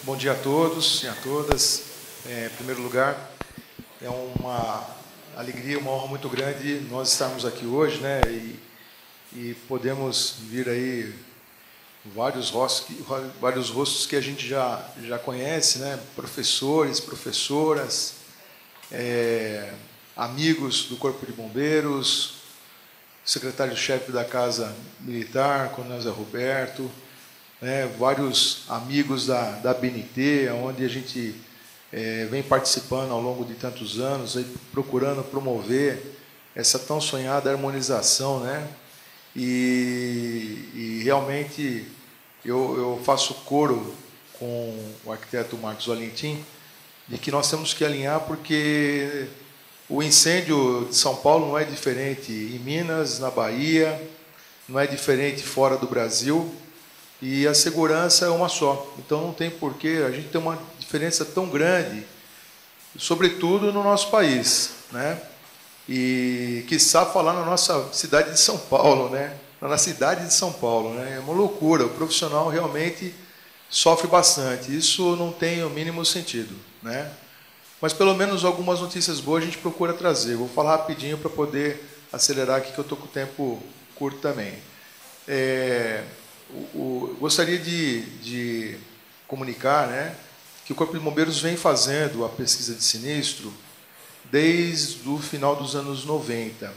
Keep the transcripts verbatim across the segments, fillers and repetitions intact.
Bom dia a todos e a todas. É, em primeiro lugar, é uma alegria, uma honra muito grande nós estarmos aqui hoje, né? E, e podemos vir aí vários rostos, vários rostos que a gente já, já conhece, né? Professores, professoras, é, amigos do Corpo de Bombeiros, secretário-chefe da Casa Militar, Coronel Zé Roberto, né, vários amigos da, da B N T, onde a gente é, vem participando ao longo de tantos anos, aí, procurando promover essa tão sonhada harmonização, né? E, e realmente eu, eu faço coro com o arquiteto Marcos Valentim de que nós temos que alinhar, porque o incêndio de São Paulo não é diferente em Minas, na Bahia, não é diferente fora do Brasil, e a segurança é uma só. Então não tem porquê a gente ter uma diferença tão grande, sobretudo no nosso país, né? E quiçá falar na nossa cidade de São Paulo, né? Na cidade de São Paulo, né? É uma loucura, o profissional realmente sofre bastante. Isso não tem o mínimo sentido, né? Mas pelo menos algumas notícias boas a gente procura trazer. Vou falar rapidinho para poder acelerar aqui, que eu estou com o tempo curto também. É, o, o, gostaria de, de comunicar, né, que o Corpo de Bombeiros vem fazendo a pesquisa de sinistro desde o final dos anos noventa.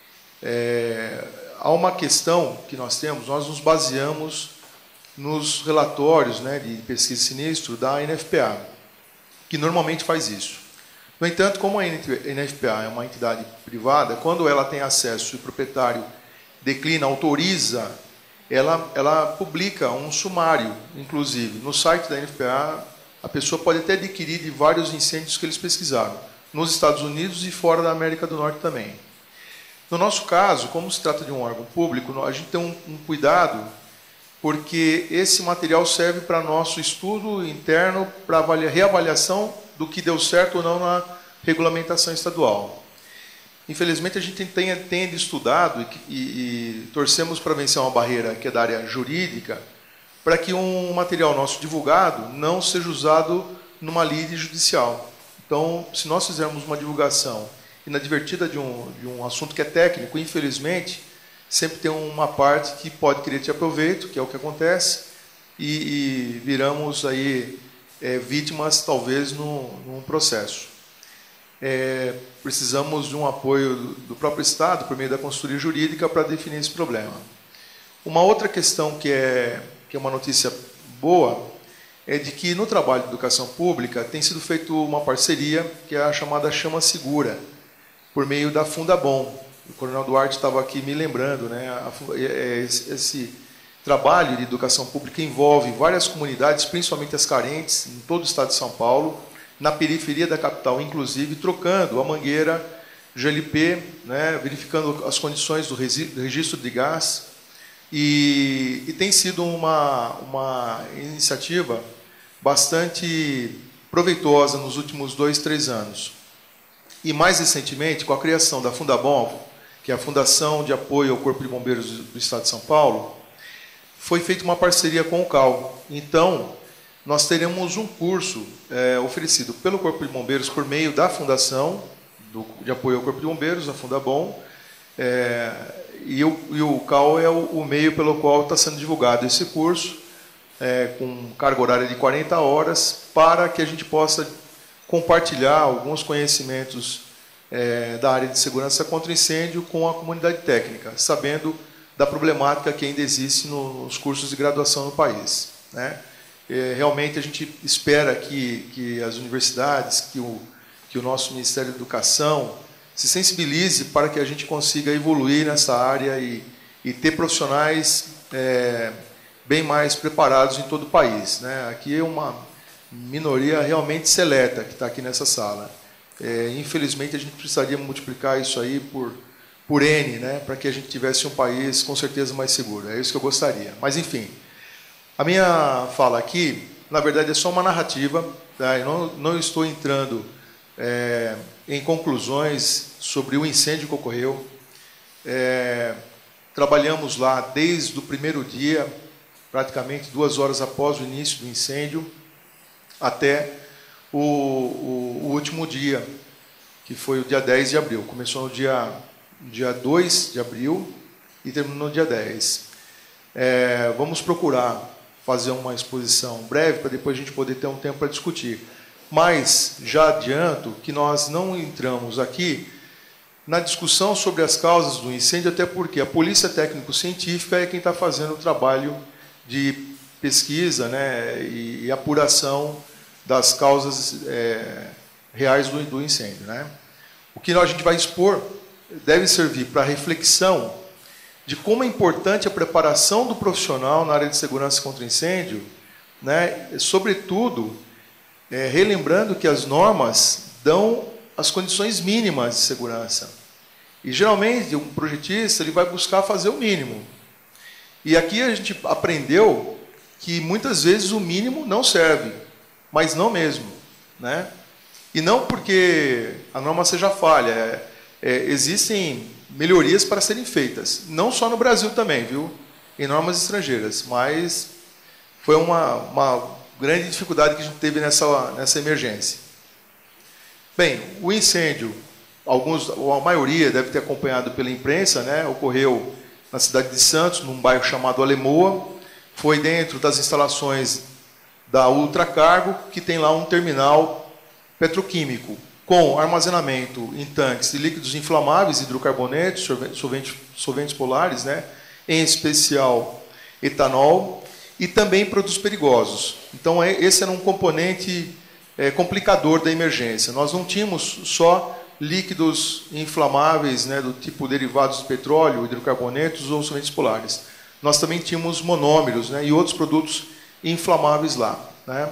É, há uma questão que nós temos, nós nos baseamos nos relatórios, né, de pesquisa de sinistro da N F P A, que normalmente faz isso. No entanto, como a N F P A é uma entidade privada, quando ela tem acesso e o proprietário declina, autoriza, ela, ela publica um sumário, inclusive. No site da N F P A, a pessoa pode até adquirir de vários incêndios que eles pesquisaram, nos Estados Unidos e fora da América do Norte também. No nosso caso, como se trata de um órgão público, a gente tem um, um cuidado, porque esse material serve para nosso estudo interno, para reavaliação do que deu certo ou não na regulamentação estadual. Infelizmente, a gente tem, tem estudado e, e, e torcemos para vencer uma barreira que é da área jurídica, para que um material nosso divulgado não seja usado numa lide judicial. Então, se nós fizermos uma divulgação inadvertida de um, de um assunto que é técnico, infelizmente, sempre tem uma parte que pode querer ter aproveito, que é o que acontece, e, e viramos aí é, vítimas, talvez, no, num processo. É, precisamos de um apoio do, do próprio Estado, por meio da consultoria jurídica, para definir esse problema. Uma outra questão que é, que é uma notícia boa é de que, no trabalho de educação pública, tem sido feita uma parceria, que é a chamada Chama Segura, por meio da Fundabom. O Coronel Duarte estava aqui me lembrando, né? Esse trabalho de educação pública envolve várias comunidades, principalmente as carentes, em todo o estado de São Paulo, na periferia da capital, inclusive, trocando a mangueira G L P, né? Verificando as condições do registro de gás, e, e tem sido uma, uma iniciativa bastante proveitosa nos últimos dois, três anos. E, mais recentemente, com a criação da Fundabom, que é a Fundação de Apoio ao Corpo de Bombeiros do Estado de São Paulo, foi feita uma parceria com o C A U. Então, nós teremos um curso é, oferecido pelo Corpo de Bombeiros por meio da Fundação do, de Apoio ao Corpo de Bombeiros, a Fundabom, é, e, o, e o C A U é o, o meio pelo qual está sendo divulgado esse curso, é, com carga horária de quarenta horas, para que a gente possa compartilhar alguns conhecimentos é, da área de segurança contra incêndio com a comunidade técnica, sabendo da problemática que ainda existe nos cursos de graduação no país, né? É, realmente a gente espera que, que as universidades, que o, que o nosso Ministério da Educação se sensibilize para que a gente consiga evoluir nessa área e, e ter profissionais é, bem mais preparados em todo o país, né? Aqui é uma minoria realmente seleta que está aqui nessa sala. É, infelizmente, a gente precisaria multiplicar isso aí por, por N, né, para que a gente tivesse um país com certeza mais seguro. É isso que eu gostaria. Mas, enfim, a minha fala aqui, na verdade, é só uma narrativa. Tá? Eu não, não estou entrando é, em conclusões sobre o incêndio que ocorreu. É, trabalhamos lá desde o primeiro dia, praticamente duas horas após o início do incêndio. até o, o, o último dia, que foi o dia dez de abril. Começou no dia, dia dois de abril e terminou no dia dez. É, vamos procurar fazer uma exposição breve, para depois a gente poder ter um tempo para discutir. Mas já adianto que nós não entramos aqui na discussão sobre as causas do incêndio, até porque a Polícia Técnico-Científica é quem está fazendo o trabalho de pesquisa, né, e, e apuração das causas é, reais do, do incêndio, né? O que a gente vai expor deve servir para reflexão de como é importante a preparação do profissional na área de segurança contra incêndio, né, sobretudo é, relembrando que as normas dão as condições mínimas de segurança. E, geralmente, um projetista ele vai buscar fazer o mínimo. E aqui a gente aprendeu que, muitas vezes, o mínimo não serve, mas não mesmo, né? E não porque a norma seja falha. É, é, existem melhorias para serem feitas, não só no Brasil também, viu? Em normas estrangeiras, mas foi uma, uma grande dificuldade que a gente teve nessa, nessa emergência. Bem, o incêndio, alguns, a maioria deve ter acompanhado pela imprensa, né? Ocorreu na cidade de Santos, num bairro chamado Alemoa, foi dentro das instalações da Ultracargo, que tem lá um terminal petroquímico, com armazenamento em tanques de líquidos inflamáveis, hidrocarbonetos, solventes, solventes polares, né? Em especial etanol, e também produtos perigosos. Então, esse era um componente É, complicador da emergência. Nós não tínhamos só líquidos inflamáveis, né, do tipo derivados de petróleo, hidrocarbonetos ou solventes polares. Nós também tínhamos monômeros, né, e outros produtos inflamáveis lá, né.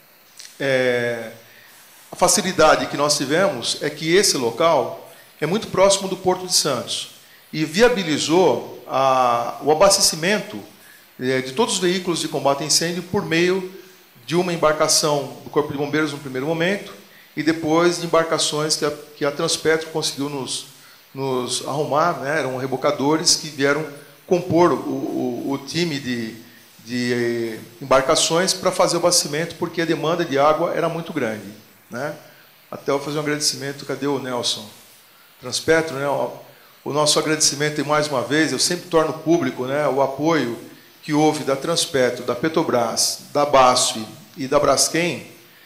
É, a facilidade que nós tivemos é que esse local é muito próximo do Porto de Santos e viabilizou a, o abastecimento é, de todos os veículos de combate a incêndio por meio de uma embarcação do Corpo de Bombeiros no primeiro momento e depois de embarcações que a, que a Transpetro conseguiu nos, nos arrumar, né? Eram rebocadores que vieram compor o, o, o time de, de embarcações para fazer o abastecimento, porque a demanda de água era muito grande, né? Até eu vou fazer um agradecimento, cadê o Nelson? Transpetro, né? O, o nosso agradecimento, e mais uma vez, eu sempre torno público, né, o apoio que houve da Transpetro, da Petrobras, da Basf e da Braskem,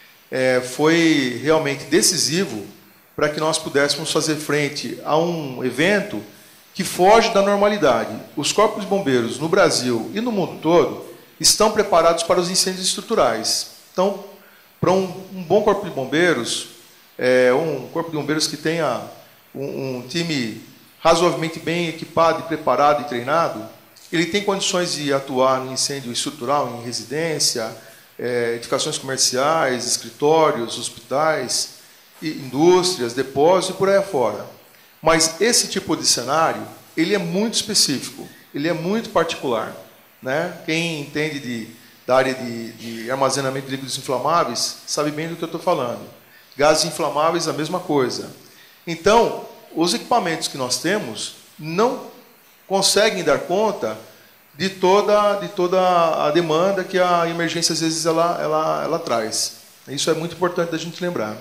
é, foi realmente decisivo para que nós pudéssemos fazer frente a um evento que foge da normalidade. Os corpos de bombeiros no Brasil e no mundo todo estão preparados para os incêndios estruturais. Então, para um, um bom corpo de bombeiros, é, um corpo de bombeiros que tenha um, um time razoavelmente bem equipado, e preparado e treinado, ele tem condições de atuar no incêndio estrutural, em residência, é, edificações comerciais, escritórios, hospitais, indústrias, depósitos e por aí afora. Mas esse tipo de cenário, ele é muito específico, ele é muito particular, né? Quem entende de, da área de, de armazenamento de líquidos inflamáveis sabe bem do que eu estou falando. Gases inflamáveis, a mesma coisa. Então, os equipamentos que nós temos não conseguem dar conta de toda, de toda a demanda que a emergência, às vezes, ela, ela, ela traz. Isso é muito importante da gente lembrar.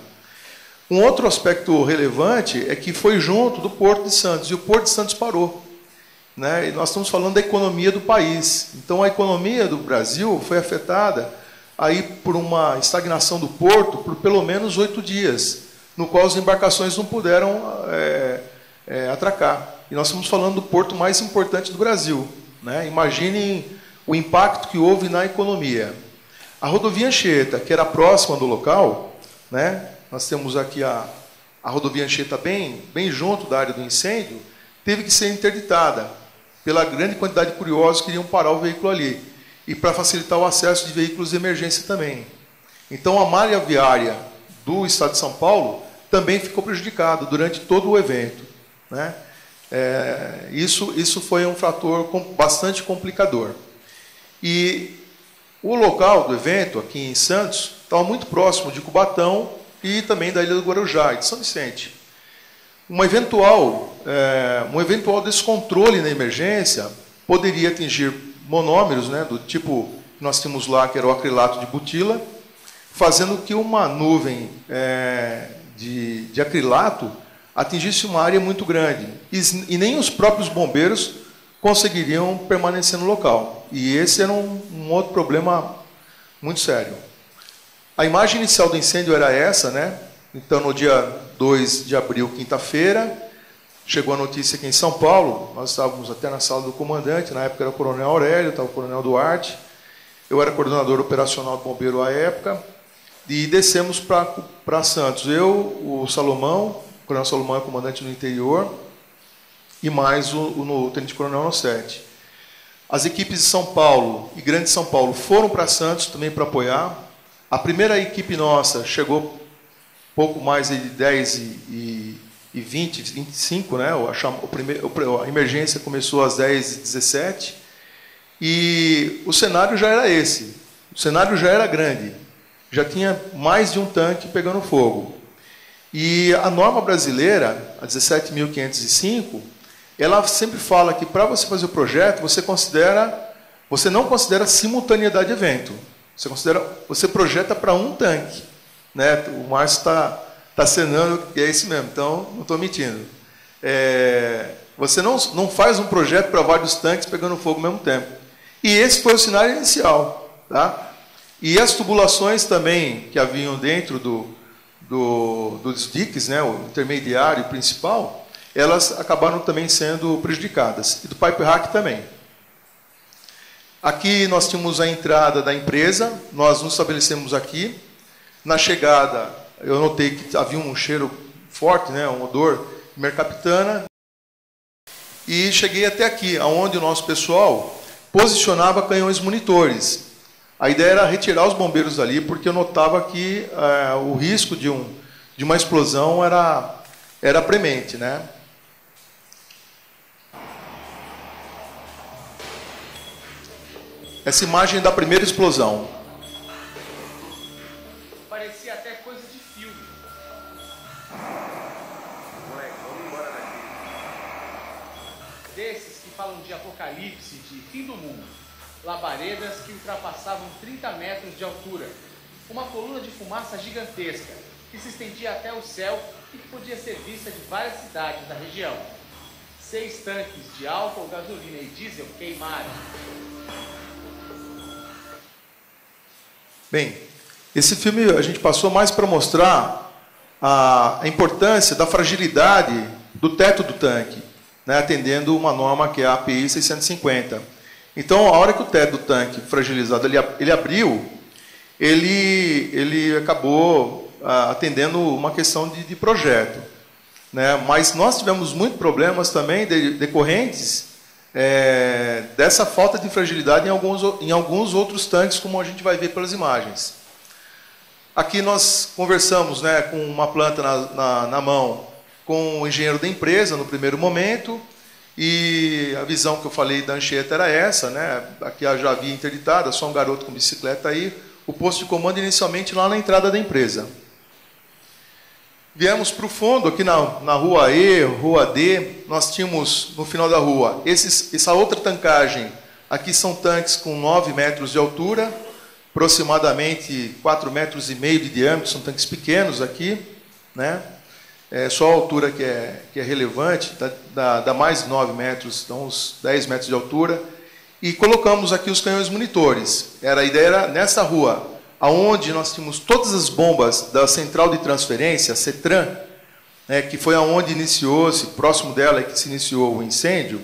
Um outro aspecto relevante é que foi junto do Porto de Santos, e o Porto de Santos parou, né? E nós estamos falando da economia do país. Então, a economia do Brasil foi afetada aí por uma estagnação do porto por pelo menos oito dias, no qual as embarcações não puderam é, é, atracar. E nós estamos falando do porto mais importante do Brasil, né? Imaginem o impacto que houve na economia. A rodovia Anchieta, que era próxima do local, né? Nós temos aqui a, a rodovia Anchieta bem, bem junto da área do incêndio, teve que ser interditada pela grande quantidade de curiosos que iriam parar o veículo ali, e para facilitar o acesso de veículos de emergência também. Então, a malha viária do Estado de São Paulo também ficou prejudicada durante todo o evento, né? É, isso, isso foi um fator bastante complicador. E o local do evento, aqui em Santos, estava muito próximo de Cubatão e também da Ilha do Guarujá, de São Vicente. Uma eventual, é, um eventual descontrole na emergência poderia atingir monômeros, né, do tipo que nós tínhamos lá, que era o acrilato de butila, fazendo que uma nuvem é, de, de acrilato atingisse uma área muito grande. E, e nem os próprios bombeiros conseguiriam permanecer no local. E esse era um, um outro problema muito sério. A imagem inicial do incêndio era essa, né? Então, no dia dois de abril, quinta-feira, chegou a notícia aqui em São Paulo, nós estávamos até na sala do comandante, na época era o coronel Aurélio, estava o coronel Duarte, eu era coordenador operacional do bombeiro à época, e descemos para Santos. Eu, o Salomão, o coronel Salomão é comandante no interior, e mais o, o, o tenente-coronel no sete. As equipes de São Paulo e Grande São Paulo foram para Santos também para apoiar. A primeira equipe nossa chegou pouco mais de dez e vinte, vinte e cinco, né? O primeiro, a emergência começou às dez e dezessete, e o cenário já era esse. O cenário já era grande. Já tinha mais de um tanque pegando fogo. E a norma brasileira, a dezessete mil quinhentos e cinco, ela sempre fala que para você fazer o projeto, você considera, você não considera simultaneidade de evento. Você considera, você projeta para um tanque, né? O Márcio está tá acenando que é esse mesmo, então não estou mentindo. É, você não, não faz um projeto para vários tanques pegando fogo ao mesmo tempo. E esse foi o cenário inicial, tá? E as tubulações também que haviam dentro do, do, dos diques, né, o intermediário e principal, elas acabaram também sendo prejudicadas. E do pipe rack também. Aqui nós tínhamos a entrada da empresa, nós nos estabelecemos aqui. Na chegada, eu notei que havia um cheiro forte, né, um odor de mercaptana. E cheguei até aqui, onde o nosso pessoal posicionava canhões monitores. A ideia era retirar os bombeiros dali, porque eu notava que é, o risco de, um, de uma explosão era, era premente, né? Essa imagem da primeira explosão. Parecia até coisa de filme. Moleque, vamos embora daqui. Desses que falam de apocalipse, de fim do mundo. Labaredas que ultrapassavam trinta metros de altura. Uma coluna de fumaça gigantesca, que se estendia até o céu e que podia ser vista de várias cidades da região. Seis tanques de álcool, gasolina e diesel queimaram. Bem, esse filme a gente passou mais para mostrar a, a importância da fragilidade do teto do tanque, né, atendendo uma norma que é a A P I seiscentos e cinquenta. Então, a hora que o teto do tanque fragilizado ele, ele abriu, ele, ele acabou ah, atendendo uma questão de, de projeto, né? Mas nós tivemos muitos problemas também de, decorrentes é, dessa falta de fragilidade em alguns, em alguns outros tanques, como a gente vai ver pelas imagens. Aqui nós conversamos, né, com uma planta na, na, na mão com o engenheiro da empresa no primeiro momento, e a visão que eu falei da Anchieta era essa, né? Aqui já havia interditada, só um garoto com bicicleta aí, o posto de comando inicialmente lá na entrada da empresa. Viemos para o fundo, aqui na, na rua E, rua D, nós tínhamos no final da rua esses, essa outra tancagem. Aqui são tanques com nove metros de altura, aproximadamente quatro metros e meio de diâmetro, são tanques pequenos aqui, né? É só a altura que é, que é relevante, dá, dá, dá mais de nove metros, dá uns dez metros de altura. E colocamos aqui os canhões monitores. Era, a ideia era nessa rua, aonde nós tínhamos todas as bombas da central de transferência, a CETRAN, né, que foi aonde iniciou-se, próximo dela é que se iniciou o incêndio.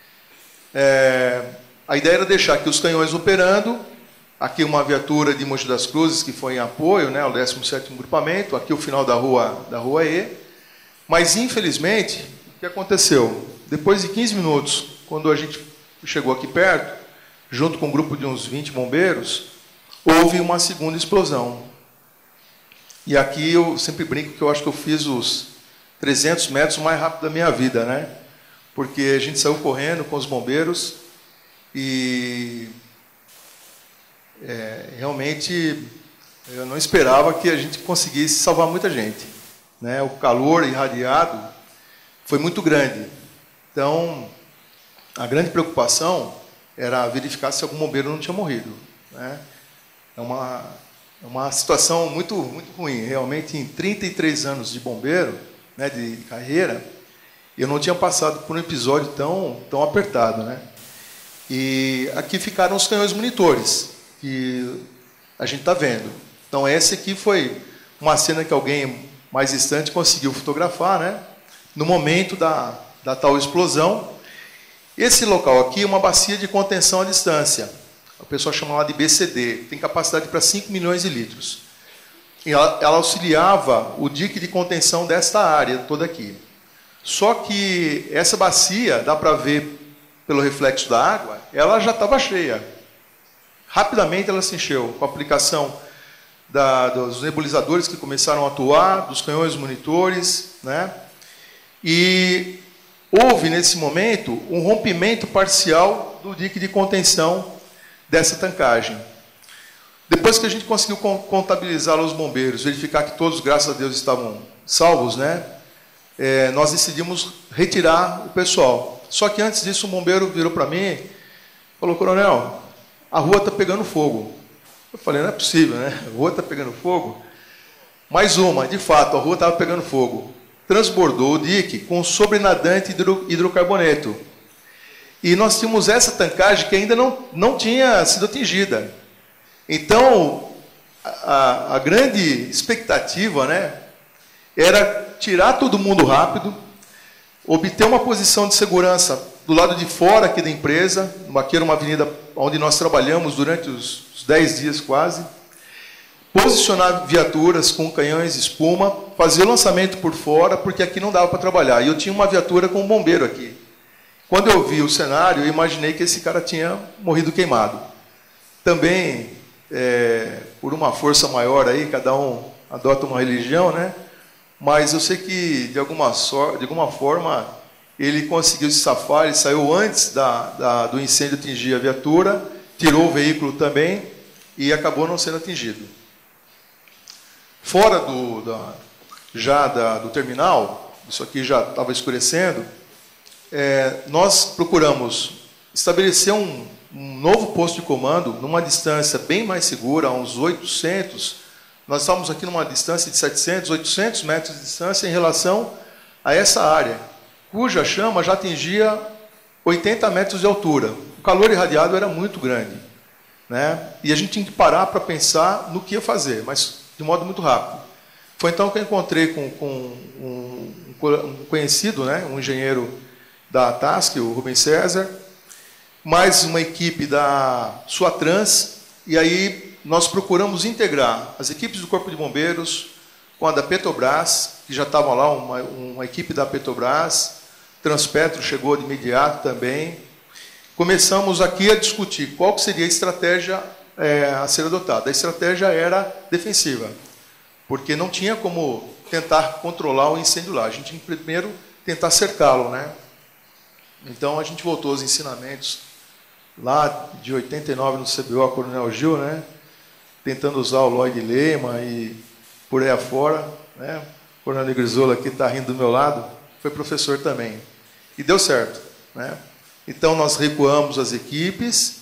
É, a ideia era deixar aqui os canhões operando, aqui uma viatura de Mogi das Cruzes, que foi em apoio, né, ao décimo sétimo grupamento, aqui o final da rua, da rua E. Mas, infelizmente, o que aconteceu? Depois de quinze minutos, quando a gente chegou aqui perto, junto com um grupo de uns vinte bombeiros, houve uma segunda explosão. E aqui eu sempre brinco que eu acho que eu fiz os trezentos metros mais rápido da minha vida, né? Porque a gente saiu correndo com os bombeiros e é, realmente eu não esperava que a gente conseguisse salvar muita gente. Né, o calor irradiado foi muito grande. Então, a grande preocupação era verificar se algum bombeiro não tinha morrido. Né? É, uma, É uma situação muito, muito ruim. Realmente, em trinta e três anos de bombeiro, né, de carreira, eu não tinha passado por um episódio tão, tão apertado, né? E aqui ficaram os canhões monitores, que a gente está vendo. Então, essa aqui foi uma cena que alguém mais distante conseguiu fotografar, né? No momento da, da tal explosão. Esse local aqui é uma bacia de contenção à distância. O pessoal chama lá de B C D. Tem capacidade para cinco milhões de litros. E ela, ela auxiliava o dique de contenção desta área toda aqui. Só que essa bacia, dá para ver pelo reflexo da água, ela já estava cheia. Rapidamente ela se encheu, com a aplicação da, dos nebulizadores que começaram a atuar, dos canhões monitores, né? E houve, nesse momento, um rompimento parcial do dique de contenção dessa tancagem. Depois que a gente conseguiu contabilizar os bombeiros, verificar que todos, graças a Deus, estavam salvos, né? É, nós decidimos retirar o pessoal. Só que antes disso, um bombeiro virou para mim e falou: coronel, a rua está pegando fogo. Eu falei: não é possível, né? A rua está pegando fogo. Mais uma, de fato, a rua estava pegando fogo. Transbordou o dique com sobrenadante hidro, hidrocarboneto. E nós tínhamos essa tancagem que ainda não, não tinha sido atingida. Então, a, a grande expectativa, né, era tirar todo mundo rápido, obter uma posição de segurança do lado de fora aqui da empresa, aqui era uma avenida onde nós trabalhamos durante os, os dez dias quase, posicionar viaturas com canhões de espuma, fazer o lançamento por fora, porque aqui não dava para trabalhar. E eu tinha uma viatura com um bombeiro aqui. Quando eu vi o cenário, eu imaginei que esse cara tinha morrido queimado. Também, é, por uma força maior aí, cada um adota uma religião, né? Mas eu sei que, de alguma, so, de alguma forma, ele conseguiu se safar, ele saiu antes da, da, do incêndio atingir a viatura, tirou o veículo também e acabou não sendo atingido. Fora do, da, já da, do terminal, isso aqui já estava escurecendo, é, nós procuramos estabelecer um, um novo posto de comando numa distância bem mais segura, a uns oitocentos. Nós estávamos aqui numa distância de setecentos, oitocentos metros de distância em relação a essa área, cuja chama já atingia oitenta metros de altura. O calor irradiado era muito grande, né? E a gente tinha que parar para pensar no que ia fazer, mas de modo muito rápido. Foi então que eu encontrei com, com um, um conhecido, né, um engenheiro da TASC, o Rubens César, mais uma equipe da Suatrans, e aí nós procuramos integrar as equipes do Corpo de Bombeiros com a da Petrobras, que já estavam lá, uma, uma equipe da Petrobras, Transpetro chegou de imediato também. Começamos aqui a discutir qual que seria a estratégia é, a ser adotada. A estratégia era defensiva, porque não tinha como tentar controlar o incêndio lá. A gente tinha que primeiro tentar cercá-lo, né? Então a gente voltou aos ensinamentos lá de oitenta e nove no C B O, a Coronel Gil, né? Tentando usar o Lloyd Lema e por aí afora, né? O Coronel Negrizola aqui está rindo do meu lado, foi professor também. E deu certo, né? Então nós recuamos as equipes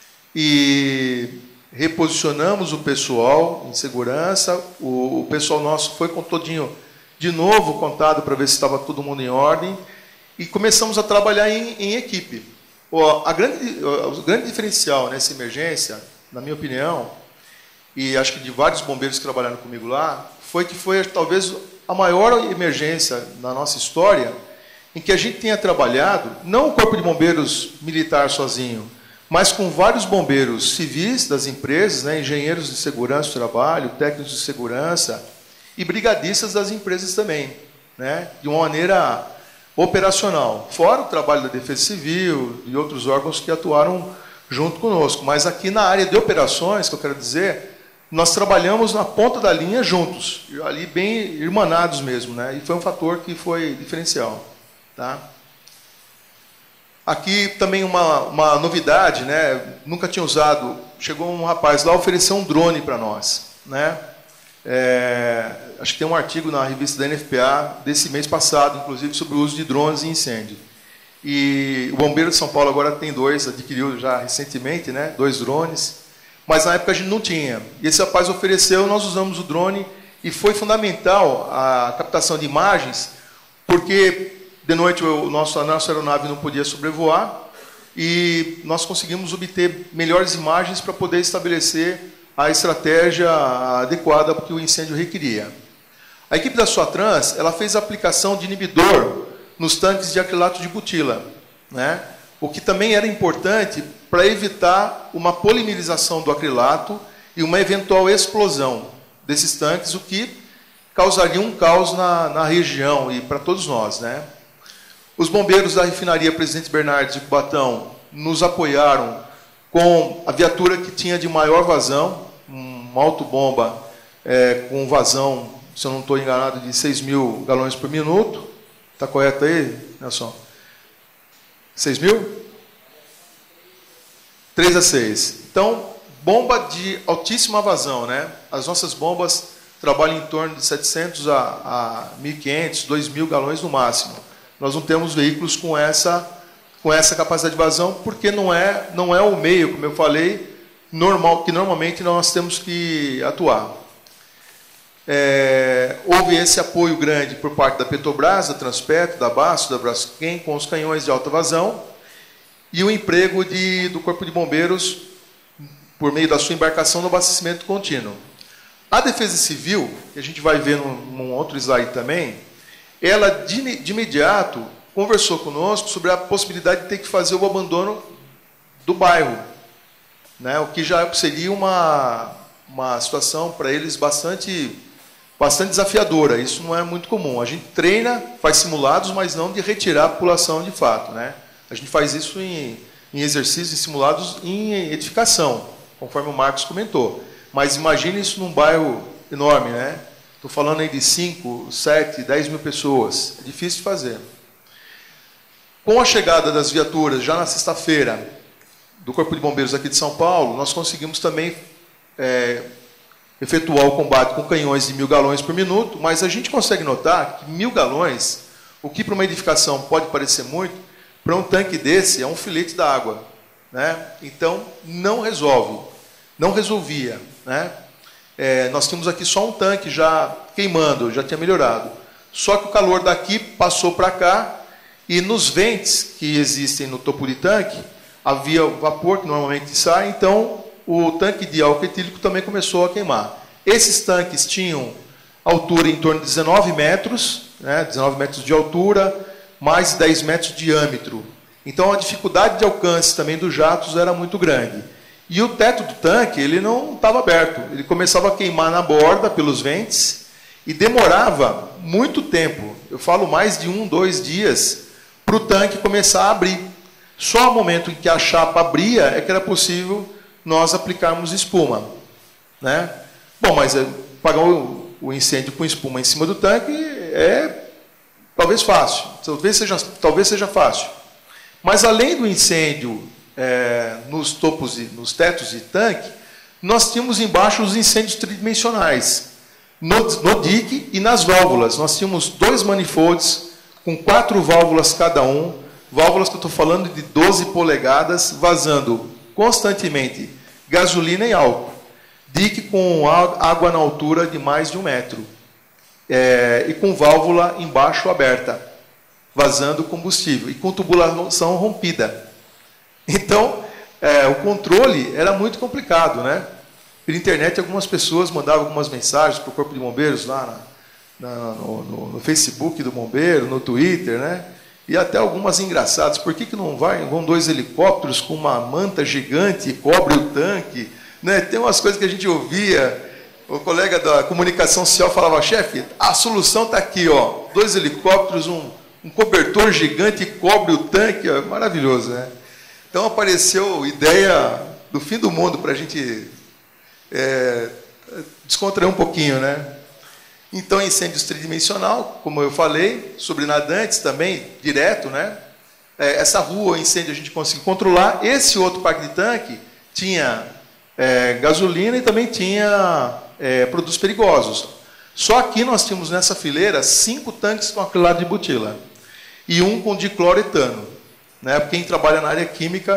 e reposicionamos o pessoal em segurança. O, o pessoal nosso foi com todinho de novo contado para ver se estava todo mundo em ordem e começamos a trabalhar em, em equipe. O, a grande, o grande diferencial nessa emergência, na minha opinião, e acho que de vários bombeiros que trabalharam comigo lá, foi que foi talvez a maior emergência na nossa história em que a gente tenha trabalhado, não o Corpo de Bombeiros militar sozinho, mas com vários bombeiros civis das empresas, né, engenheiros de segurança do trabalho, técnicos de segurança e brigadistas das empresas também, né, de uma maneira operacional, fora o trabalho da Defesa Civil e outros órgãos que atuaram junto conosco. Mas aqui na área de operações, que eu quero dizer, nós trabalhamos na ponta da linha juntos, ali bem irmanados mesmo, né, e foi um fator que foi diferencial. Tá? Aqui também uma, uma novidade, né? Nunca tinha usado. Chegou um rapaz lá, ofereceu um drone para nós, né? É, acho que tem um artigo na revista da N F P A desse mês passado, inclusive, sobre o uso de drones em incêndio. E o Bombeiro de São Paulo agora tem dois, adquiriu já recentemente, né? Dois drones, mas na época a gente não tinha. E esse rapaz ofereceu, nós usamos o drone, e foi fundamental a captação de imagens, porque de noite o nosso, a nossa aeronave não podia sobrevoar, e nós conseguimos obter melhores imagens para poder estabelecer a estratégia adequada que o incêndio requeria. A equipe da Suatrans, ela fez a aplicação de inibidor nos tanques de acrilato de butila, né? O que também era importante para evitar uma polimerização do acrilato e uma eventual explosão desses tanques, o que causaria um caos na, na região e para todos nós, né? Os bombeiros da refinaria Presidente Bernardes de Cubatão nos apoiaram com a viatura que tinha de maior vazão, uma autobomba é, com vazão, se eu não estou enganado, de seis mil galões por minuto. Está correto aí, Nelson? seis mil? três a seis. Então, bomba de altíssima vazão, né? As nossas bombas trabalham em torno de setecentos a mil e quinhentos, dois mil galões no máximo. Nós não temos veículos com essa, com essa capacidade de vazão, porque não é, não é o meio, como eu falei, normal, que normalmente nós temos que atuar. É, houve esse apoio grande por parte da Petrobras, da Transpetro, da Basto, da Braskem, com os canhões de alta vazão, e o emprego de, do Corpo de Bombeiros por meio da sua embarcação no abastecimento contínuo. A Defesa Civil, que a gente vai ver num, num outro slide também, ela de, de imediato conversou conosco sobre a possibilidade de ter que fazer o abandono do bairro, né, o que já seria uma, uma situação para eles bastante... bastante desafiadora. Isso não é muito comum. A gente treina, faz simulados, mas não de retirar a população de fato, né? A gente faz isso em, em exercícios, em simulados, em edificação, conforme o Marcos comentou. Mas imagine isso num bairro enorme, né? Estou falando aí de cinco, sete, dez mil pessoas. É difícil de fazer. Com a chegada das viaturas, já na sexta-feira, do Corpo de Bombeiros aqui de São Paulo, nós conseguimos também... É, efetuar o combate com canhões de mil galões por minuto, mas a gente consegue notar que mil galões, o que para uma edificação pode parecer muito, para um tanque desse é um filete d'água, né? Então, não resolve, não resolvia, né? É, nós tínhamos aqui só um tanque já queimando, já tinha melhorado. Só que o calor daqui passou para cá, e nos ventes que existem no topo de tanque, havia vapor que normalmente sai, então o tanque de álcool etílico também começou a queimar. Esses tanques tinham altura em torno de dezenove metros, né, dezenove metros de altura, mais dez metros de diâmetro. Então a dificuldade de alcance também dos jatos era muito grande. E o teto do tanque ele não estava aberto, ele começava a queimar na borda pelos ventes e demorava muito tempo, eu falo mais de um, dois dias, para o tanque começar a abrir. Só no momento em que a chapa abria é que era possível nós aplicarmos espuma, né? Bom, mas apagar o, o incêndio com espuma em cima do tanque é talvez fácil, talvez seja, talvez seja fácil. Mas além do incêndio é, nos topos, e, nos tetos de tanque, nós tínhamos embaixo os incêndios tridimensionais, no, no dique e nas válvulas. Nós tínhamos dois manifolds com quatro válvulas cada um, válvulas que eu estou falando de doze polegadas, vazando constantemente gasolina e álcool, dique com água na altura de mais de um metro, é, e com válvula embaixo aberta, vazando combustível, e com tubulação rompida. Então, é, o controle era muito complicado, né? Pela internet, algumas pessoas mandavam algumas mensagens para o Corpo de Bombeiros, lá na, na, no, no, no Facebook do Bombeiro, no Twitter, né? E até algumas engraçadas. Por que, que não vai, vão dois helicópteros com uma manta gigante e cobre o tanque? Né? Tem umas coisas que a gente ouvia. O colega da comunicação social falava, chefe, a solução está aqui, ó, dois helicópteros, um, um cobertor gigante e cobre o tanque. Ó, maravilhoso, né? Então apareceu ideia do fim do mundo para a gente é, descontrair um pouquinho, né? Então, incêndios tridimensional, como eu falei, sobre nadantes também, direto, né? É, essa rua, o incêndio, a gente conseguiu controlar. Esse outro parque de tanque tinha é, gasolina e também tinha é, produtos perigosos. Só aqui nós tínhamos nessa fileira cinco tanques com acrilato de butila e um com dicloretano, né? Quem trabalha na área química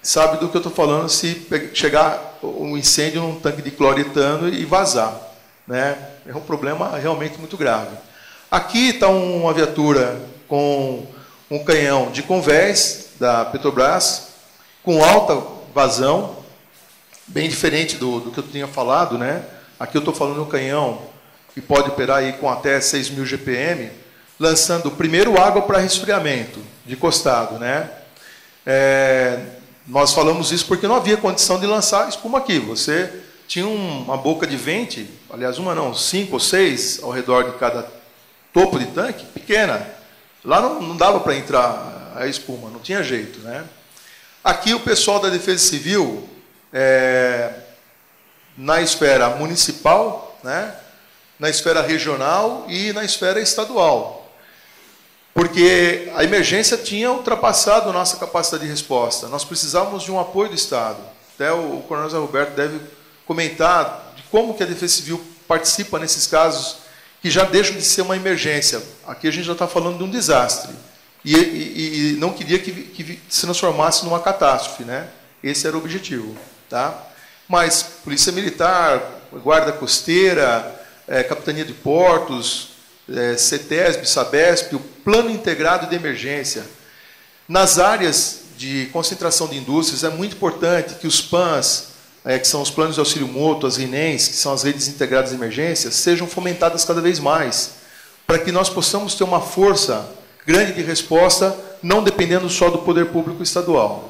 sabe do que eu estou falando se chegar um incêndio num tanque de cloretano e vazar, né? É um problema realmente muito grave. Aqui está uma viatura com um canhão de convés da Petrobras, com alta vazão, bem diferente do, do que eu tinha falado, né? Aqui eu estou falando de um canhão que pode operar aí com até seis mil G P M, lançando primeiro água para resfriamento, de costado, né? É, nós falamos isso porque não havia condição de lançar espuma aqui. Você tinha uma boca de vente, aliás, uma não, cinco ou seis ao redor de cada topo de tanque, pequena. Lá não, não dava para entrar a espuma, não tinha jeito, né? Aqui o pessoal da Defesa Civil, é, na esfera municipal, né, na esfera regional e na esfera estadual. Porque a emergência tinha ultrapassado a nossa capacidade de resposta. Nós precisávamos de um apoio do Estado. Até o coronel Zé Roberto deve comentar de como que a Defesa Civil participa nesses casos que já deixam de ser uma emergência. Aqui a gente já está falando de um desastre. E, e, e não queria que, que se transformasse numa catástrofe, né? Esse era o objetivo. Tá? Mas Polícia Militar, Guarda Costeira, é, Capitania de Portos, é, CETESB, SABESP, o Plano Integrado de Emergência. Nas áreas de concentração de indústrias, é muito importante que os P A Ns, é, que são os planos de auxílio mútuo, as R I N E Ms, que são as redes integradas de emergência, sejam fomentadas cada vez mais, para que nós possamos ter uma força grande de resposta, não dependendo só do poder público estadual.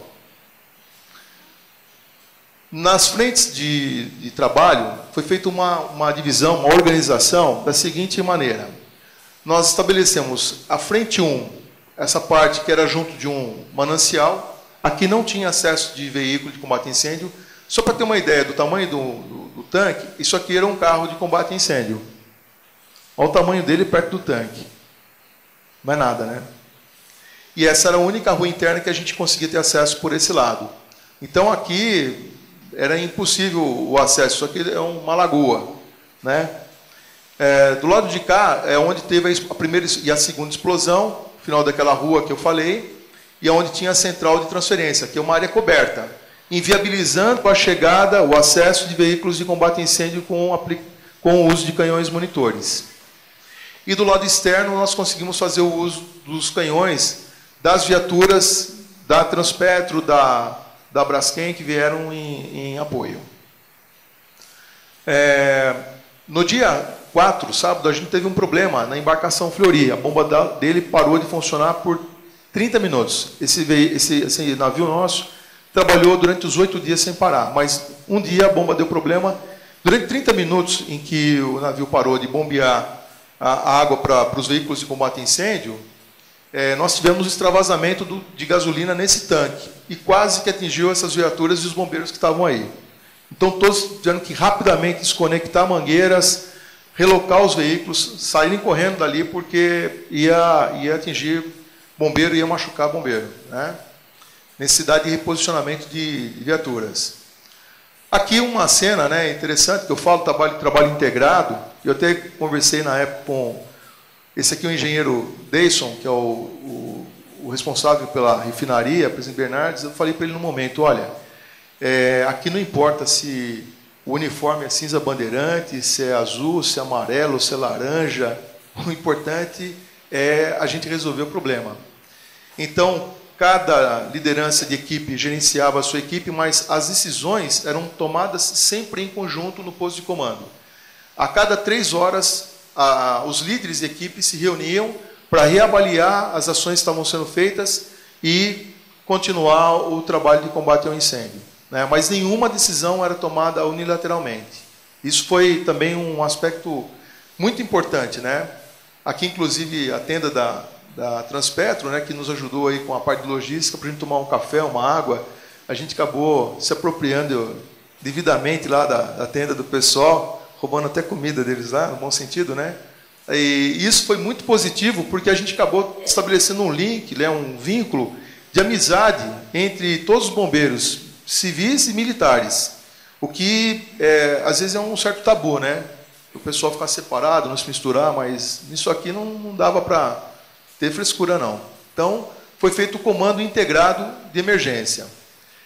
Nas frentes de, de trabalho, foi feita uma, uma divisão, uma organização da seguinte maneira. Nós estabelecemos a frente um, essa parte que era junto de um manancial, aqui não tinha acesso de veículo de combate a incêndio. Só para ter uma ideia do tamanho do, do, do tanque, isso aqui era um carro de combate a incêndio. Olha o tamanho dele perto do tanque. Não é nada, né? E essa era a única rua interna que a gente conseguia ter acesso por esse lado. Então aqui era impossível o acesso, isso aqui é uma lagoa, né? É, do lado de cá é onde teve a primeira e a segunda explosão, final daquela rua que eu falei, e é onde tinha a central de transferência, que é uma área coberta, inviabilizando a chegada, o acesso de veículos de combate a incêndio com, com o uso de canhões monitores. E do lado externo nós conseguimos fazer o uso dos canhões das viaturas da Transpetro, da, da Braskem, que vieram em, em apoio. É, no dia quatro, sábado, a gente teve um problema na embarcação Fleury. A bomba da, dele parou de funcionar por trinta minutos. Esse, esse, esse navio nosso trabalhou durante os oito dias sem parar, mas um dia a bomba deu problema. Durante trinta minutos em que o navio parou de bombear a, a água para os veículos de combate a incêndio, é, nós tivemos extravasamento do, de gasolina nesse tanque, e quase que atingiu essas viaturas e os bombeiros que estavam aí. Então, todos tiveram que rapidamente desconectar mangueiras, relocar os veículos, saírem correndo dali, porque ia, ia atingir bombeiro, ia machucar bombeiro, né? Necessidade de reposicionamento de, de viaturas. Aqui uma cena, né, interessante, que eu falo trabalho, trabalho integrado. Eu até conversei na época com esse aqui, o engenheiro Deison, que é o, o, o responsável pela refinaria, Presidente Bernardes. Eu falei para ele no momento, olha, é, aqui não importa se o uniforme é cinza bandeirante, se é azul, se é amarelo, se é laranja. O importante é a gente resolver o problema. Então, cada liderança de equipe gerenciava a sua equipe, mas as decisões eram tomadas sempre em conjunto no posto de comando. A cada três horas, a, os líderes de equipe se reuniam para reavaliar as ações que estavam sendo feitas e continuar o trabalho de combate ao incêndio, né? Mas nenhuma decisão era tomada unilateralmente. Isso foi também um aspecto muito importante, né? Aqui, inclusive, a tenda da... da Transpetro, né, que nos ajudou aí com a parte de logística, para a gente tomar um café, uma água. A gente acabou se apropriando devidamente lá da, da tenda do pessoal, roubando até comida deles lá, no bom sentido, né? E isso foi muito positivo, porque a gente acabou estabelecendo um link, né, um vínculo de amizade entre todos os bombeiros, civis e militares, o que é, às vezes é um certo tabu, né? O pessoal ficar separado, não se misturar, mas isso aqui não, não dava para ter frescura, não. Então, foi feito o comando integrado de emergência.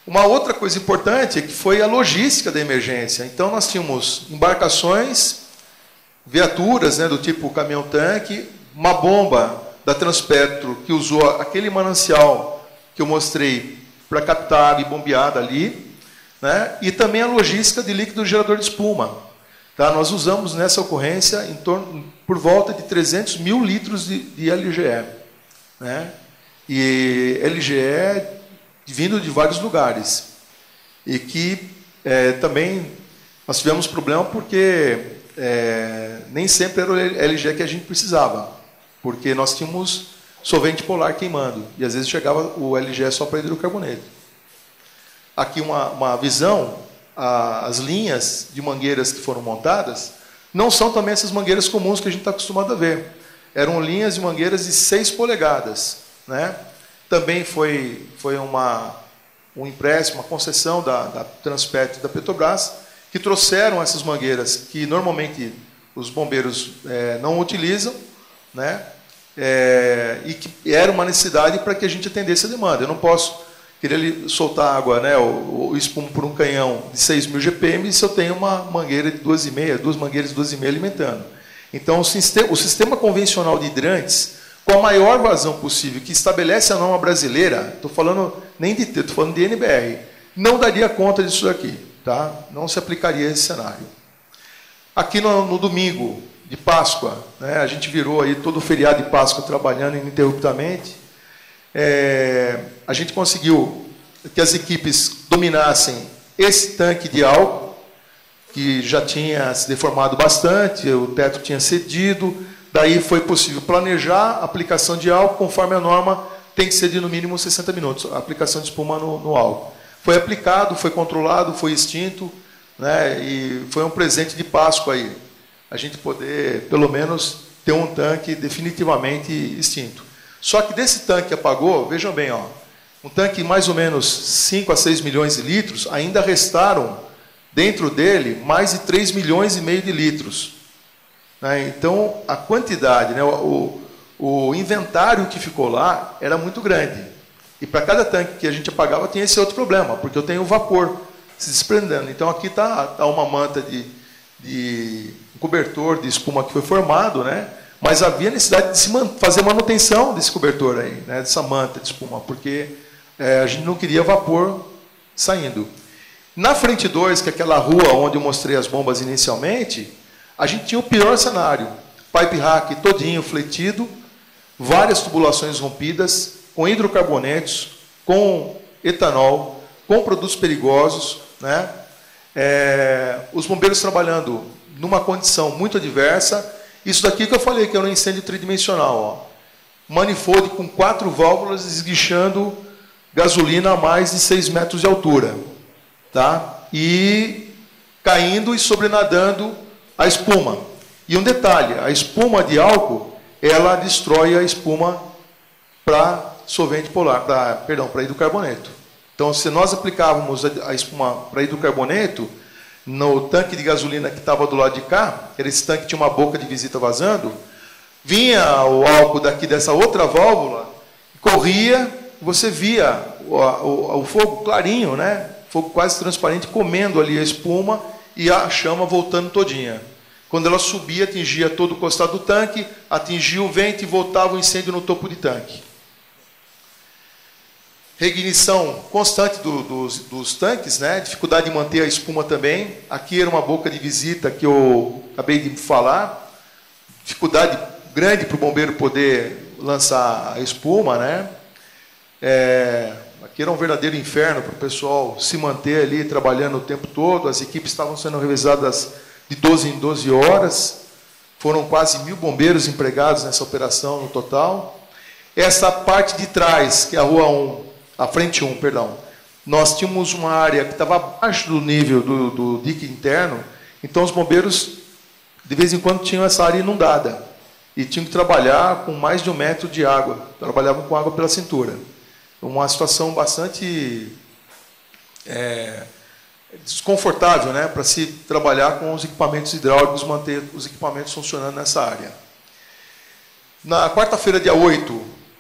Uma outra coisa importante é que foi a logística da emergência. Então, nós tínhamos embarcações, viaturas, né, do tipo caminhão-tanque, uma bomba da Transpetro que usou aquele manancial que eu mostrei para captar água e bombeada ali, né, e também a logística de líquido gerador de espuma. Tá? Nós usamos nessa ocorrência em torno, por volta de trezentos mil litros de, de L G E. Né? E L G E vindo de vários lugares. E que é, também nós tivemos problema porque é, nem sempre era o L G E que a gente precisava. Porque nós tínhamos solvente polar queimando. E às vezes chegava o L G E só para hidrocarboneto. Aqui uma, uma visão, a, as linhas de mangueiras que foram montadas não são também essas mangueiras comuns que a gente está acostumado a ver. Eram linhas de mangueiras de seis polegadas. Né? Também foi, foi uma, um empréstimo, uma concessão da, da Transpetro e da Petrobras, que trouxeram essas mangueiras que normalmente os bombeiros é, não utilizam, né? É, e que era uma necessidade para que a gente atendesse a demanda. Eu não posso querer soltar água, né, o, o espuma por um canhão de seis mil G P M se eu tenho uma mangueira de duas e meia, duas mangueiras de duas e meia alimentando. Então, o sistema, o sistema convencional de hidrantes, com a maior vazão possível, que estabelece a norma brasileira, estou falando nem de T, estou falando de N B R, não daria conta disso daqui, tá? Não se aplicaria esse cenário. Aqui no, no domingo de Páscoa, né, a gente virou aí todo o feriado de Páscoa trabalhando ininterruptamente. É, a gente conseguiu que as equipes dominassem esse tanque de álcool, que já tinha se deformado bastante, o teto tinha cedido, daí foi possível planejar a aplicação de álcool, conforme a norma tem que ser de no mínimo sessenta minutos, a aplicação de espuma no, no álcool. Foi aplicado, foi controlado, foi extinto, né, e foi um presente de Páscoa aí, a gente poder, pelo menos, ter um tanque definitivamente extinto. Só que desse tanque que apagou, vejam bem, ó, um tanque de mais ou menos cinco a seis milhões de litros, ainda restaram dentro dele mais de três milhões e meio de litros. Né? Então, a quantidade, né, o, o inventário que ficou lá era muito grande. E para cada tanque que a gente apagava tinha esse outro problema, porque eu tenho vapor se desprendendo. Então, aqui está tá uma manta de, de um cobertor de espuma que foi formado, né? Mas havia necessidade de se fazer manutenção desse cobertor aí, né, dessa manta de espuma, porque é, a gente não queria vapor saindo. Na frente dois, que é aquela rua onde eu mostrei as bombas inicialmente, a gente tinha o pior cenário. Pipe rack todinho fletido, várias tubulações rompidas, com hidrocarbonetos, com etanol, com produtos perigosos, né? É, os bombeiros trabalhando numa condição muito adversa. Isso daqui que eu falei, que era um incêndio tridimensional. Ó. Manifold com quatro válvulas esguichando gasolina a mais de seis metros de altura. Tá? E caindo e sobrenadando a espuma. E um detalhe, a espuma de álcool, ela destrói a espuma para solvente polar, pra, perdão, para hidrocarboneto. Então, se nós aplicávamos a espuma para hidrocarboneto, no tanque de gasolina que estava do lado de cá, era esse tanque que tinha uma boca de visita vazando, vinha o álcool daqui dessa outra válvula, corria, você via o, o, o fogo clarinho, né? Fogo quase transparente, comendo ali a espuma e a chama voltando todinha. Quando ela subia, atingia todo o costado do tanque, atingia o vento e voltava o incêndio no topo de tanque. Reignição constante do, dos, dos tanques, né? Dificuldade de manter a espuma também. Aqui era uma boca de visita que eu acabei de falar. Dificuldade grande para o bombeiro poder lançar a espuma, né? É, aqui era um verdadeiro inferno para o pessoal se manter ali trabalhando o tempo todo. As equipes estavam sendo revezadas de doze em doze horas. Foram quase mil bombeiros empregados nessa operação no total. Essa parte de trás, que é a rua um, a frente um, perdão, nós tínhamos uma área que estava abaixo do nível do, do dique interno, então os bombeiros, de vez em quando, tinham essa área inundada e tinham que trabalhar com mais de um metro de água, trabalhavam com água pela cintura. Uma situação bastante é, desconfortável, né, para se trabalhar com os equipamentos hidráulicos, manter os equipamentos funcionando nessa área. Na quarta-feira, dia oito,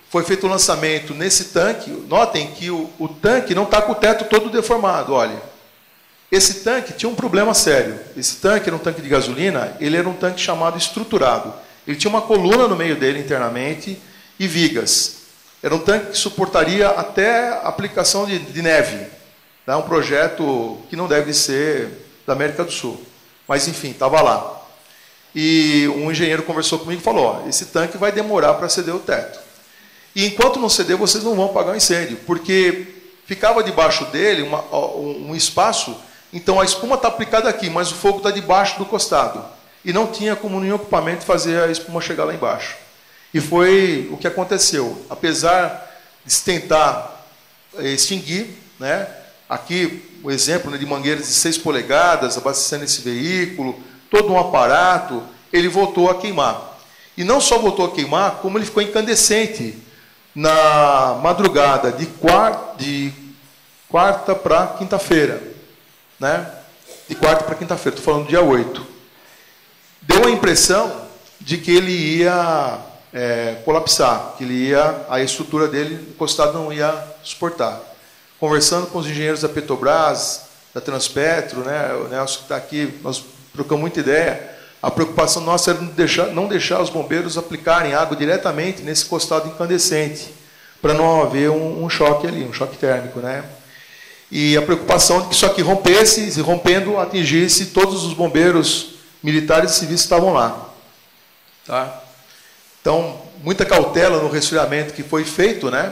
foi feito o lançamento nesse tanque. Notem que o, o tanque não está com o teto todo deformado, olha. Esse tanque tinha um problema sério. Esse tanque era um tanque de gasolina, ele era um tanque chamado estruturado. Ele tinha uma coluna no meio dele internamente e vigas. Era um tanque que suportaria até a aplicação de, de neve. Tá? Um projeto que não deve ser da América do Sul. Mas, enfim, estava lá. E um engenheiro conversou comigo e falou, ó, esse tanque vai demorar para ceder o teto. E enquanto não ceder, vocês não vão apagar o incêndio, porque ficava debaixo dele uma, um espaço, então a espuma está aplicada aqui, mas o fogo está debaixo do costado. E não tinha como nenhum equipamento fazer a espuma chegar lá embaixo. E foi o que aconteceu. Apesar de se tentar extinguir, né, aqui o exemplo, né, de mangueiras de seis polegadas, abastecendo esse veículo, todo um aparato, ele voltou a queimar. E não só voltou a queimar, como ele ficou incandescente na madrugada de quarta, de quarta para quinta-feira. Né? De quarta para quinta-feira, estou falando do dia oito. Deu a impressão de que ele ia é, colapsar, que ele ia, a estrutura dele, o costado não ia suportar. Conversando com os engenheiros da Petrobras, da Transpetro, né, o Nelson que está aqui, nós trocamos muita ideia. A preocupação nossa era não deixar, não deixar os bombeiros aplicarem água diretamente nesse costado incandescente, para não haver um, um choque ali, um choque térmico. Né? E a preocupação de que isso aqui rompesse, e rompendo, atingisse todos os bombeiros militares e civis que estavam lá. Tá? Então, muita cautela no resfriamento que foi feito, né?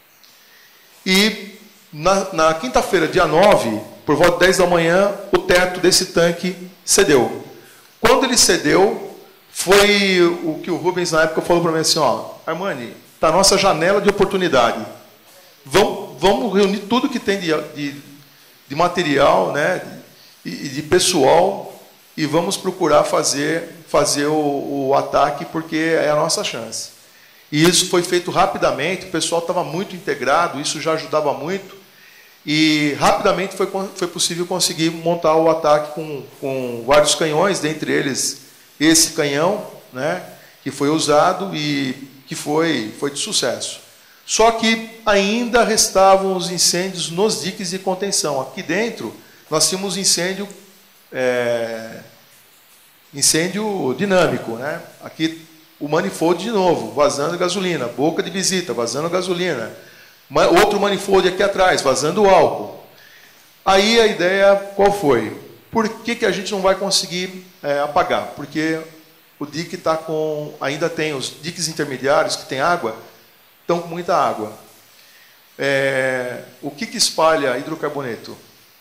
E na, na quinta-feira, dia nove, por volta de dez da manhã, o teto desse tanque cedeu. Quando ele cedeu, foi o que o Rubens, na época, falou para mim assim, ó, Armani, está a nossa janela de oportunidade. Vamos, vamos reunir tudo que tem de, de, de material, né, e de, de pessoal, e vamos procurar fazer, fazer o, o ataque, porque é a nossa chance. E isso foi feito rapidamente, o pessoal estava muito integrado, isso já ajudava muito, e rapidamente foi, foi possível conseguir montar o ataque com, com vários canhões, dentre eles esse canhão, né, que foi usado e que foi, foi de sucesso. Só que ainda restavam os incêndios nos diques de contenção. Aqui dentro, nós tínhamos incêndio, é, incêndio dinâmico. Né? Aqui, o manifold de novo, vazando gasolina. Boca de visita, vazando gasolina. Outro manifold aqui atrás, vazando álcool. Aí a ideia qual foi? Por que, que a gente não vai conseguir é, apagar? Porque o dique está com... Ainda tem os diques intermediários que tem água, estão com muita água. É, o que, que espalha hidrocarboneto?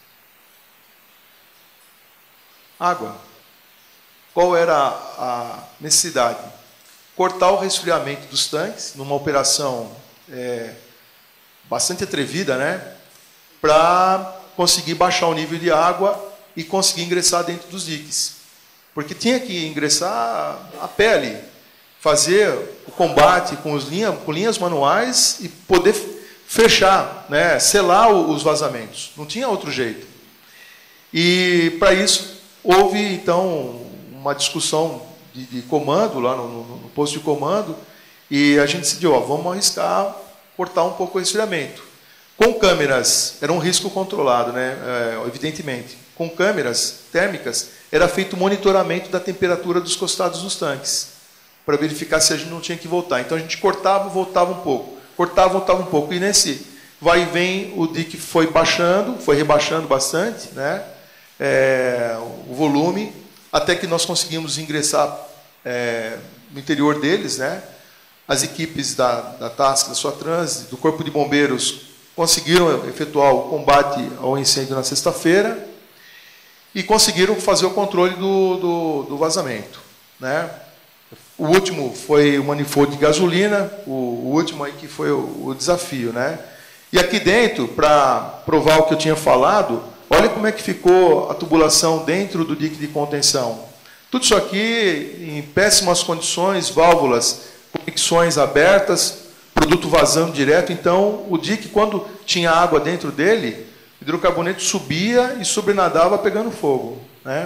Água. Qual era a necessidade? Cortar o resfriamento dos tanques, numa operação é, bastante atrevida, né? Para conseguir baixar o nível de água e conseguir ingressar dentro dos diques. Porque tinha que ingressar a pele, fazer o combate com, os linha, com linhas manuais e poder fechar, né, selar os vazamentos. Não tinha outro jeito. E, para isso, houve, então, uma discussão de, de comando, lá no, no, no posto de comando, e a gente decidiu, ó, vamos arriscar cortar um pouco o resfriamento. Com câmeras, era um risco controlado, né, é, evidentemente. Com câmeras térmicas, era feito o monitoramento da temperatura dos costados dos tanques, para verificar se a gente não tinha que voltar. Então, a gente cortava, voltava um pouco. Cortava, voltava um pouco. E nesse vai e vem, o dique foi baixando, foi rebaixando bastante, né, é, o volume, até que nós conseguimos ingressar é, no interior deles. Né, as equipes da, da TASC, da Soatrans, do Corpo de Bombeiros, conseguiram efetuar o combate ao incêndio na sexta-feira e conseguiram fazer o controle do, do, do vazamento. Né. O último foi o manifold de gasolina, o, o último aí que foi o, o desafio. Né? E aqui dentro, para provar o que eu tinha falado, olha como é que ficou a tubulação dentro do dique de contenção. Tudo isso aqui em péssimas condições, válvulas, conexões abertas, produto vazando direto. Então, o dique, quando tinha água dentro dele, o hidrocarboneto subia e sobrenadava pegando fogo. Né?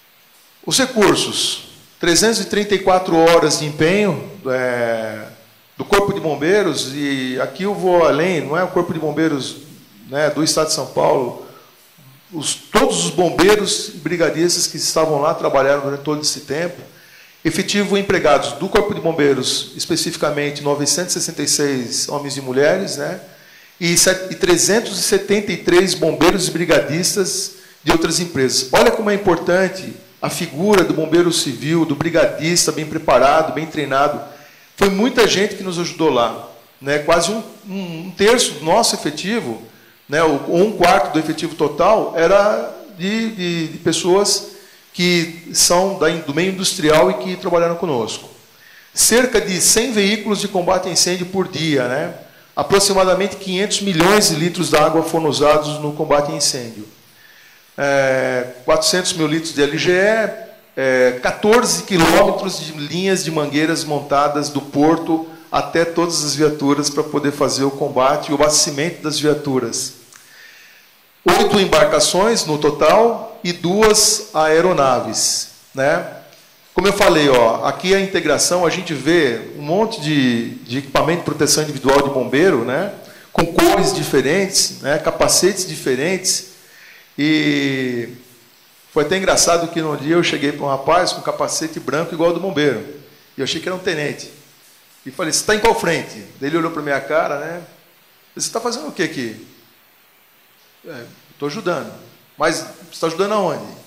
Os recursos... trezentas e trinta e quatro horas de empenho é, do Corpo de Bombeiros, e aqui eu vou além, não é o Corpo de Bombeiros, né, do Estado de São Paulo, os, todos os bombeiros e brigadistas que estavam lá trabalharam durante todo esse tempo. Efetivo empregados do Corpo de Bombeiros, especificamente novecentos e sessenta e seis homens e mulheres, né, e trezentos e setenta e três bombeiros e brigadistas de outras empresas. Olha como é importante a figura do bombeiro civil, do brigadista bem preparado, bem treinado. Foi muita gente que nos ajudou lá, né? Quase um, um, um terço do nosso efetivo, né, ou um quarto do efetivo total, era de, de, de pessoas que são da, do meio industrial e que trabalharam conosco. Cerca de cem veículos de combate a incêndio por dia, né? Aproximadamente quinhentos milhões de litros de água foram usados no combate a incêndio. É, quatrocentos mil litros de L G E, é, quatorze quilômetros de linhas de mangueiras montadas do porto até todas as viaturas para poder fazer o combate e o abastecimento das viaturas. Oito embarcações no total e duas aeronaves, né? Como eu falei, ó, aqui a integração, a gente vê um monte de, de equipamento de proteção individual de bombeiro, né, com cores diferentes, né, capacetes diferentes. E foi até engraçado que num dia eu cheguei para um rapaz com um capacete branco igual ao do bombeiro. E eu achei que era um tenente. E falei, você está em qual frente? Daí ele olhou para a minha cara, né? Você está fazendo o que aqui? É, estou ajudando. Mas você está ajudando aonde?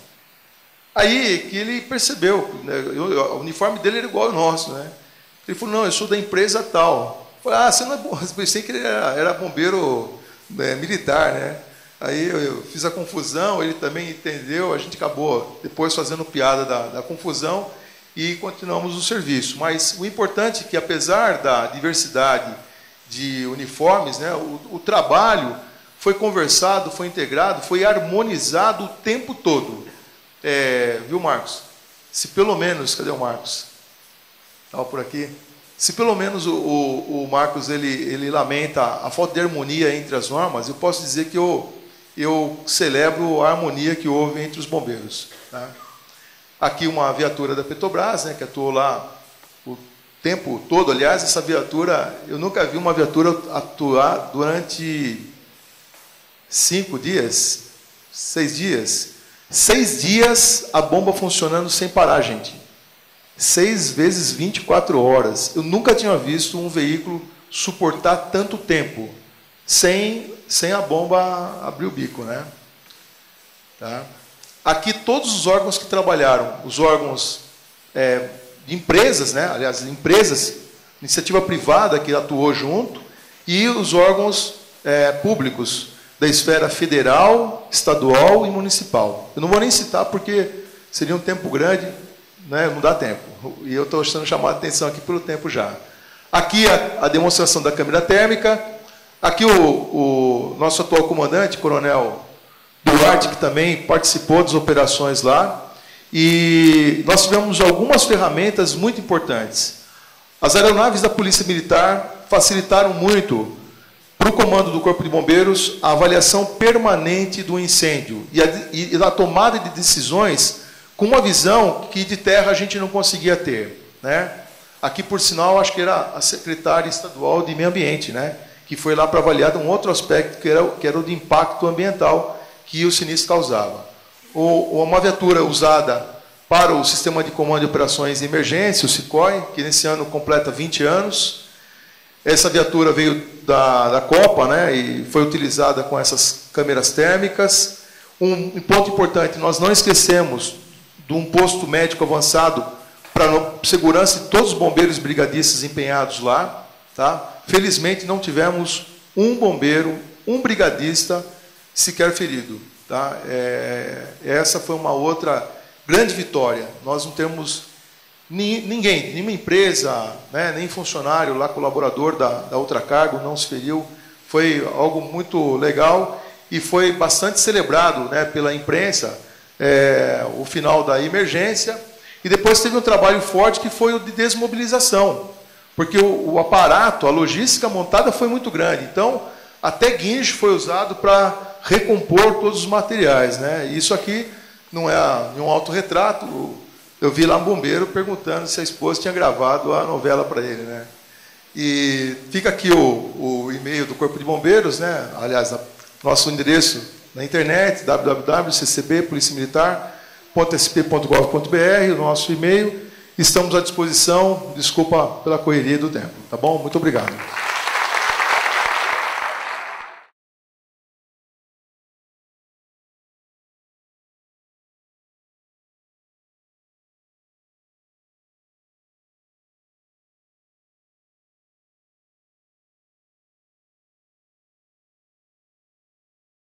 Aí que ele percebeu, né, eu, o uniforme dele era igual ao nosso, né? Ele falou, não, eu sou da empresa tal. Eu falei, ah, você não é bom. Eu pensei que ele era, era bombeiro, né, militar, né? Aí eu, eu fiz a confusão, ele também entendeu, a gente acabou depois fazendo piada da, da confusão e continuamos o serviço. Mas o importante é que, apesar da diversidade de uniformes, né, o, o trabalho foi conversado, foi integrado, foi harmonizado o tempo todo. É, viu, Marcos? Se pelo menos, cadê o Marcos? Estava por aqui. Se pelo menos o, o, o Marcos ele, ele lamenta a falta de harmonia entre as normas, eu posso dizer que eu, eu celebro a harmonia que houve entre os bombeiros. Tá? Aqui uma viatura da Petrobras, né, que atuou lá o tempo todo. Aliás, essa viatura, eu nunca vi uma viatura atuar durante cinco dias, seis dias. Seis dias a bomba funcionando sem parar, gente. Seis vezes vinte e quatro horas. Eu nunca tinha visto um veículo suportar tanto tempo sem, sem a bomba abrir o bico, né? Tá? Aqui todos os órgãos que trabalharam, os órgãos é, de empresas, né? Aliás, empresas, iniciativa privada que atuou junto, e os órgãos é, públicos, da esfera federal, estadual e municipal. Eu não vou nem citar porque seria um tempo grande, né, não dá tempo. E eu estou sendo chamado a atenção aqui pelo tempo já. Aqui a, a demonstração da câmera térmica. Aqui o, o nosso atual comandante, Coronel Duarte, que também participou das operações lá. E nós tivemos algumas ferramentas muito importantes. As aeronaves da Polícia Militar facilitaram muito para o comando do Corpo de Bombeiros a avaliação permanente do incêndio e a, e a tomada de decisões com uma visão que de terra a gente não conseguia ter, né? Aqui, por sinal, acho que era a secretária estadual de Meio Ambiente, né, que foi lá para avaliar um outro aspecto, que era, que era o de impacto ambiental que o sinistro causava. Ou, ou uma viatura usada para o Sistema de Comando de Operações de Emergência, o SICOI, que nesse ano completa vinte anos. Essa viatura veio da, da Copa, né, e foi utilizada com essas câmeras térmicas. Um, um ponto importante, nós não esquecemos de um posto médico avançado para segurança de todos os bombeiros e brigadistas empenhados lá. Tá? Felizmente, não tivemos um bombeiro, um brigadista sequer ferido. Tá? É, essa foi uma outra grande vitória. Nós não temos ninguém, nenhuma empresa, né, nem funcionário lá, colaborador da, da Ultracargo, não se feriu. Foi algo muito legal e foi bastante celebrado, né, pela imprensa, é, o final da emergência. E depois teve um trabalho forte que foi o de desmobilização, porque o, o aparato, a logística montada foi muito grande. Então, até guincho foi usado para recompor todos os materiais, né? Isso aqui não é um autorretrato. Eu vi lá um bombeiro perguntando se a esposa tinha gravado a novela para ele, né? E fica aqui o, o e-mail do Corpo de Bombeiros, né? Aliás, a, nosso endereço na internet, w w w ponto c c b polícia militar ponto s p ponto gov ponto b r, o nosso e-mail. Estamos à disposição, desculpa pela correria do tempo, tá bom? Muito obrigado.